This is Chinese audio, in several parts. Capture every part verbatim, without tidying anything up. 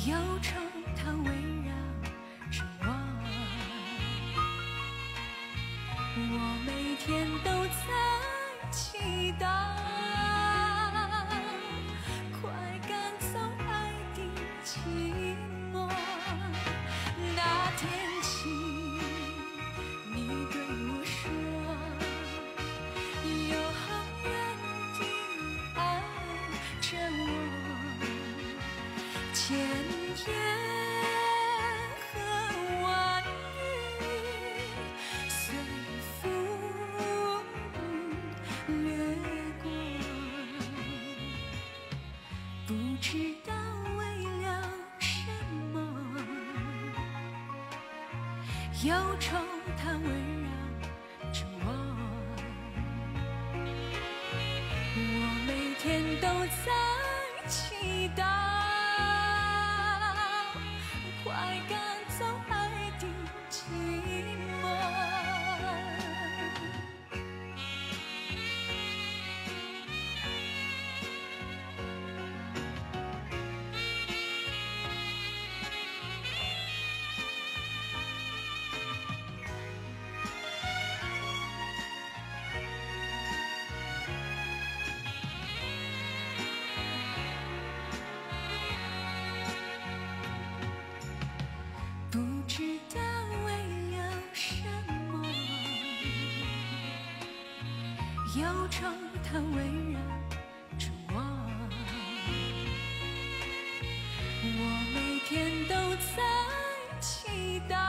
忧愁它围绕着我，我每天都在期待，快赶走爱的寂寞。那天起，你对我说，永远地爱着我。千言和万语随风掠过，不知道为了什么，忧愁它围绕着我，我每天都在期待，快赶走爱的寂寞。不知道为了什么，忧愁它围绕着我，我每天都在期待，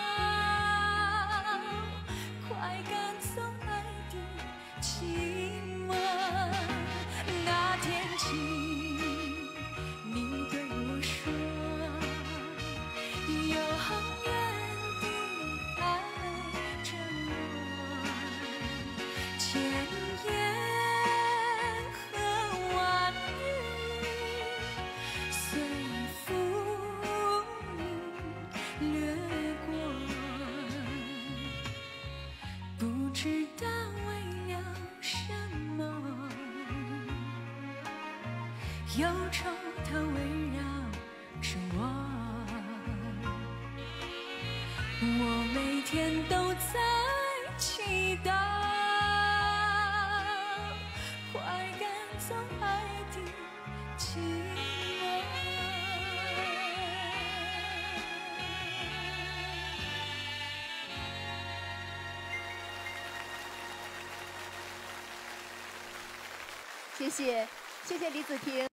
快赶走爱的寂寞。那天起，你对我说，永远地爱着我，千言和万语随风掠过，不知道为了什么，忧愁它围绕着我。我每天都在期待，快赶走爱的寂寞。 谢谢，谢谢李子婷。